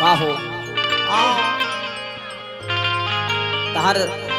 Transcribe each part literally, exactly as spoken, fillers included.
का हो तहार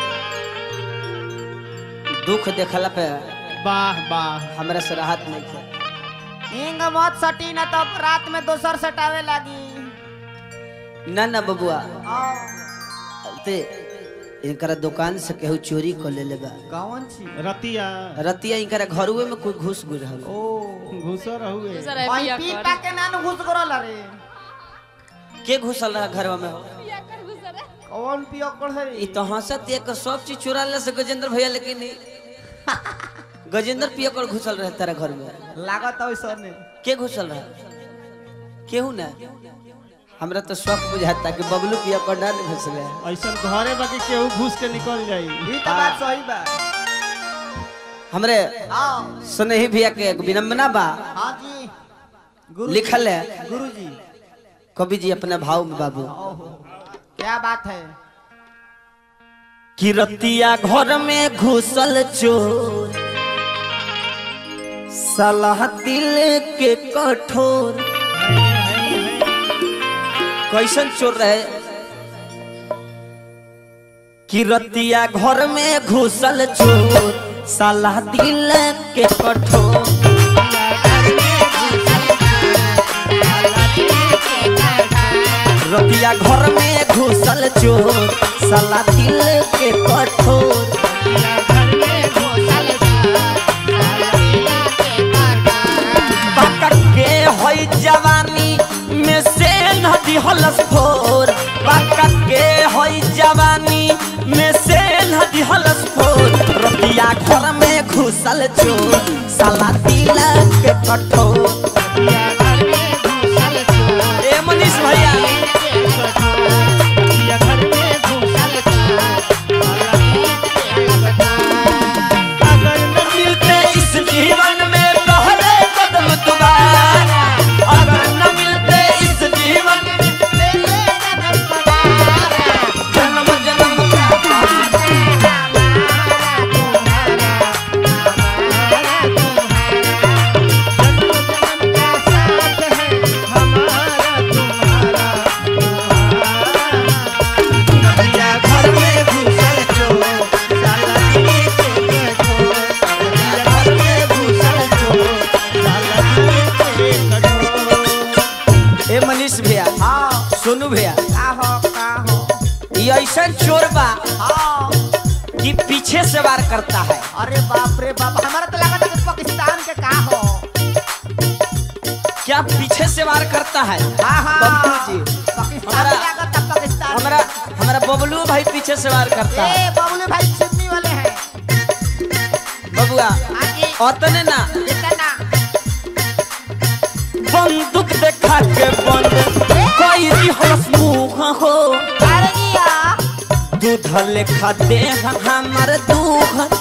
दुख देखला पे वाह वाह हमरा से राहत नहीं है। इंग मत सटी न तब रात में दोसर सटावे लगी। ना ना बबुआ ते इनकरा दुकान से केहू चोरी कर ले लेगा। कौन छी रतिया रतिया इनकरा घरुए में कोई घुस गुर रहल। ओ घुसर हुए भाई पीटा के नान घुस करल रे। के घुसल रहा घर में? कौन पियो कर है? ई तो हंसत एक सब चीज चुरा ले से गजेंद्र भैया, लेकिन गजेंद्र पियो कर घुसल रहे तेरा घर में। लागत है सर ने। के घुसल रहा? केहू ना। हमरा तो शौक बुझाता कि बबलू पिया कर ना घुसले। ऐसा घरे बाकी केहू घुस के निकल जाई। ई तो बात सही बा। हमरे हां सुनही भैया के एक विनम्रना बा। हां जी गुरु लिखल है गुरुजी कवि जी अपने भाव में बाबू। क्या बात है? कि रतिया घर में घुसल चोर सलाह दिल के कठोर। कैसन चोर रहे? कि रतिया घर में घुसल चोर सलाह दिल के कठोर। रतिया घर में घुसल चोर सलाह दिल के कठोर। बाकट के होई जवानी में से नदी हलस फोर। बाकट के होई जवानी में से नदी हलस फोर। रतिया घर में घुसल चोर सलाह दिल के कठोर। ए मनीष भैया अगर न मिलते इस जीवन में पहले कदम दोबारा, अगर न मिलते इस जीवन में जन्म जन्म का मनीष भैया सोनू भैया का हो का हो? ये ऐसा चोर बा हाँ कि पीछे से वार करता है। अरे बाप रे बाप, हमारा तो लगा था कि पाकिस्तान के का हो। क्या पीछे से वार करता है? हाँ हाँ बबलू जी पाकिस्तान हमारा लगा था पाकिस्तान। हमारा हमारा बबलू भाई पीछे से वार करता है। ए बबलू भाई चिमनी वाले हैं। बबुआ आगे ओतने ना कितना बंदूक देखा के बंद कोई रिहस मुँह हो। अरे या दूध लेखा दे हमर दूध।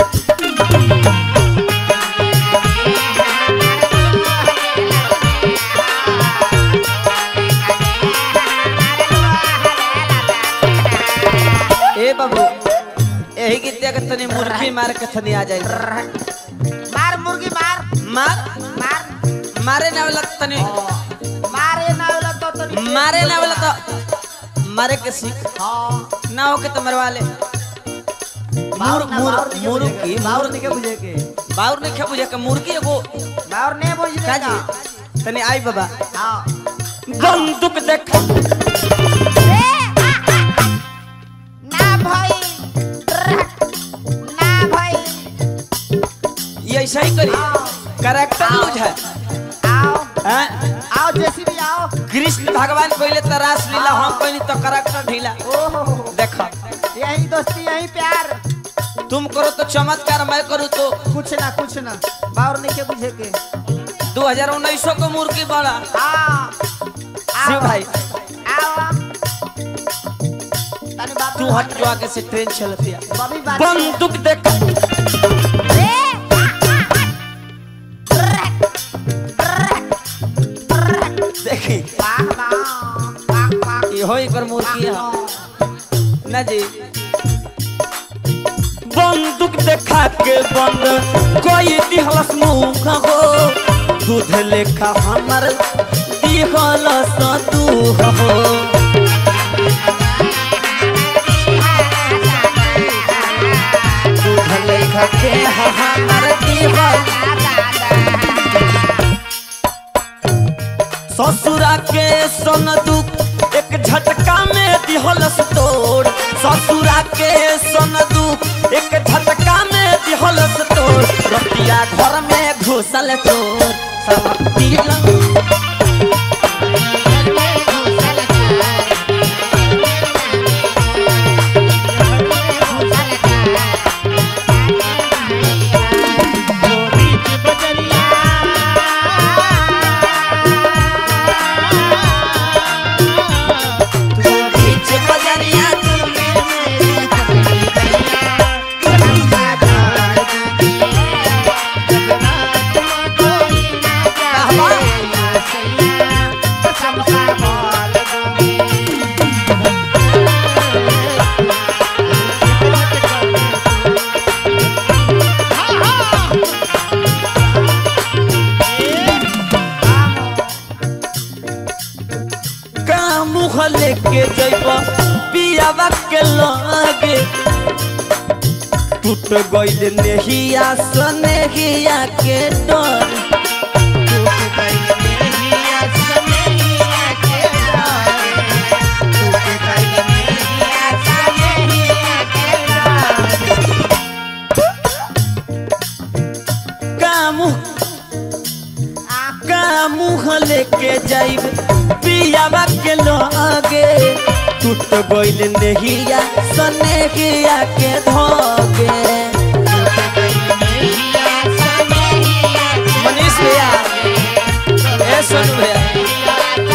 ए बाबू यही गीतिया के तनी मुर्गी मार के थनी आ जाए। मार मुर्गी मार मार मार मारे ना वाला तनी मारे ना वाला तो तो मारे ना वाला तो मारे के सीख हां ना हो के तो मरवा ले। मुर मुर मुर्गी बाउर नहीं के बुझे के बाउर नहीं खे बुझे के मुर्गी एगो बाउर नहीं बुझे का का। जी तनी आई बाबा हां बंदूक देख ना भाई ना भाई ये ऐसा ही करी कैरेक्टर लूज है। आओ हैं? आओ जेसीबी आओ। कृष्ण भगवान पहले तो रास लीला हम कहनी तो कैरेक्टर ढीला। ओहो देखो यही दोस्ती यही प्यार। तुम करो तो चमत्कार, मैं करूँ तो कुछ ना कुछ ना बाउर नहीं के बुझे के। दो हजार उन्नीस को मुर्गी बड़ा हाँ शिव भाई आओ तनी बात तू हट जो आगे से ट्रेन चलती है। बबी बात बंदूक देख देखी वाह वाह वाह वाह ये हो एक बार मुर्गी है ना जी। बंदूक देखा के बंद कोई दिहलस मुँह हो। दूध लेखा हमर दिहलस दूध। मुँह हो दूध लेखा के हमर दीवार ससुरा के सन दुख एक झटका में दिहलस तोड़ ससुरा के सन दुख एक झटका में दिहलस तोड़ रतिया घर में घुसल चोर सब तिलक लेके जइबा पियावा के लागे टूट गइल नेहिया सनेहिया के डर टूट गइल नेहिया सनेहिया के डर टूट गइल नेहिया सनेहिया के डर कामु कामु लेके जाइब पियावा के लागे टूट गइल नेहिया सनेहिया के धोगे मनीष भैया ए सोनू भैया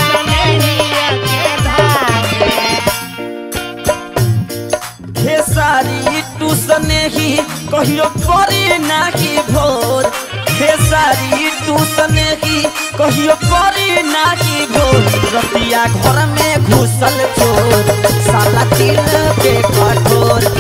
खेसारी टू सनेही कहियो करे नाही भोर खेसारी टू सनेही कहियो करे नाही भोर रतिया घर में घुसल चोर साला दिल के कठोर